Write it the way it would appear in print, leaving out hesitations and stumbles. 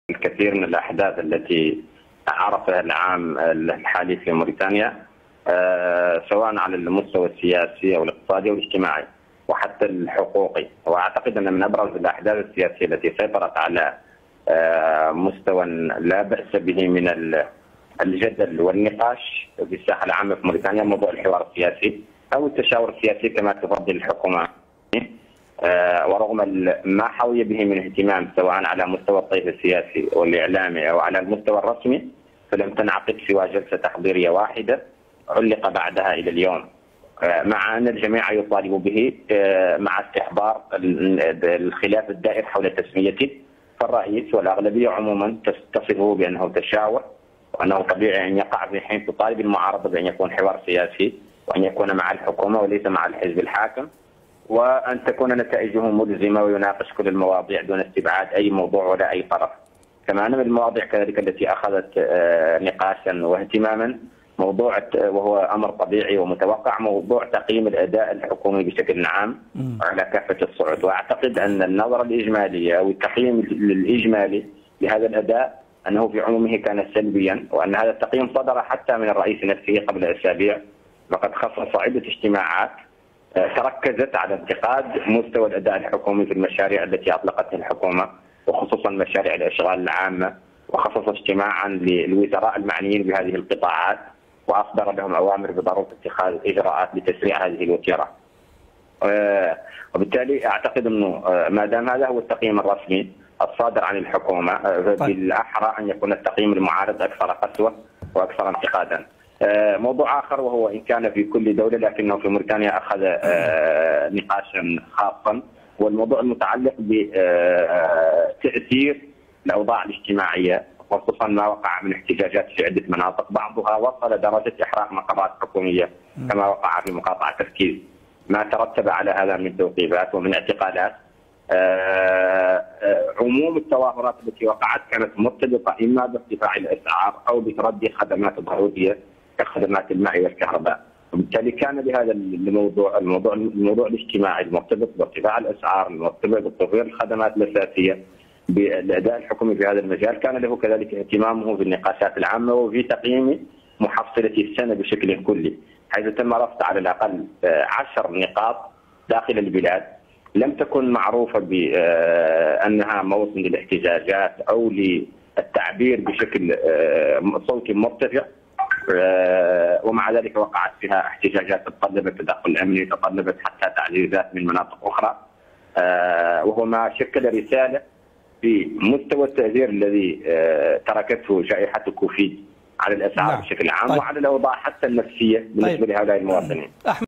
الكثير من الأحداث التي عرفها العام الحالي في موريتانيا، سواء على المستوى السياسي أو الاقتصادي أو الاجتماعي وحتى الحقوقي. وأعتقد أن من أبرز الأحداث السياسية التي سيطرت على مستوى لا بأس به من الجدل والنقاش في الساحة العامة في موريتانيا موضوع الحوار السياسي أو التشاور السياسي كما تفضل الحكومة. ورغم ما حوي به من اهتمام سواء على مستوى الطيف السياسي والإعلامي أو على المستوى الرسمي، فلم تنعقد سوى جلسة تحضيرية واحدة علق بعدها إلى اليوم، مع أن الجميع يطالب به مع استحضار الخلاف الدائر حول تسميته. فالرئيس والأغلبية عموما تصفه بأنه تشاور، وأنه طبيعي أن يقع في حين تطالب المعارضة بأن يكون حوار سياسي وأن يكون مع الحكومة وليس مع الحزب الحاكم، وأن تكون نتائجه ملزمة ويناقش كل المواضيع دون استبعاد أي موضوع ولا أي طرف. كما أن من المواضيع كذلك التي أخذت نقاشا واهتماما موضوع، وهو أمر طبيعي ومتوقع، موضوع تقييم الأداء الحكومي بشكل عام على كافة الصعود. وأعتقد أن النظرة الإجمالية أو التقييم الإجمالي لهذا الأداء أنه في عمومه كان سلبيا، وأن هذا التقييم صدر حتى من الرئيس نفسه قبل أسابيع، وقد خصص عدة اجتماعات تركزت على انتقاد مستوى الأداء الحكومي في المشاريع التي أطلقتها الحكومة، وخصوصا مشاريع الأشغال العامة، وخصص اجتماعا للوزراء المعنيين بهذه القطاعات وأصدر لهم أوامر بضرورة اتخاذ إجراءات لتسريع هذه الوتيرة. وبالتالي أعتقد أنه ما دام هذا هو التقييم الرسمي الصادر عن الحكومة، بالأحرى أن يكون التقييم المعارض أكثر قسوة وأكثر انتقادا. موضوع آخر، وهو إن كان في كل دولة لكنه في موريتانيا أخذ نقاشا خاصا، والموضوع المتعلق بتأثير الأوضاع الاجتماعية، خصوصا ما وقع من احتجاجات في عدة مناطق، بعضها وصل درجة إحراق مقرات حكومية كما وقع في مقاطعة تركيز، ما ترتب على هذا من توقيفات ومن اعتقالات. عموم التظاهرات التي وقعت كانت مرتبطة إما بارتفاع الأسعار أو بتردي خدمات ضرورية كخدمات الماء والكهرباء. وبالتالي كان لهذا الموضوع الاجتماعي المرتبط بارتفاع الأسعار، المرتبط بتطوير الخدمات الأساسية بالأداء الحكومي في هذا المجال، كان له كذلك اهتمامه بالنقاشات العامة وفي تقييم محصلة السنة بشكل كلي، حيث تم رصد على الأقل 10 نقاط داخل البلاد لم تكن معروفة بأنها موطن للاحتجاجات أو للتعبير بشكل صوتي مرتفع، ومع ذلك وقعت فيها احتجاجات تطلبت تدخل أمني، تطلبت حتى تعزيزات من مناطق أخرى، وهو ما شكل رسالة في مستوى التأثير الذي تركته جائحة كوفيد على الأسعار بشكل عام وعلى الأوضاع حتى النفسية بالنسبة لهؤلاء المواطنين.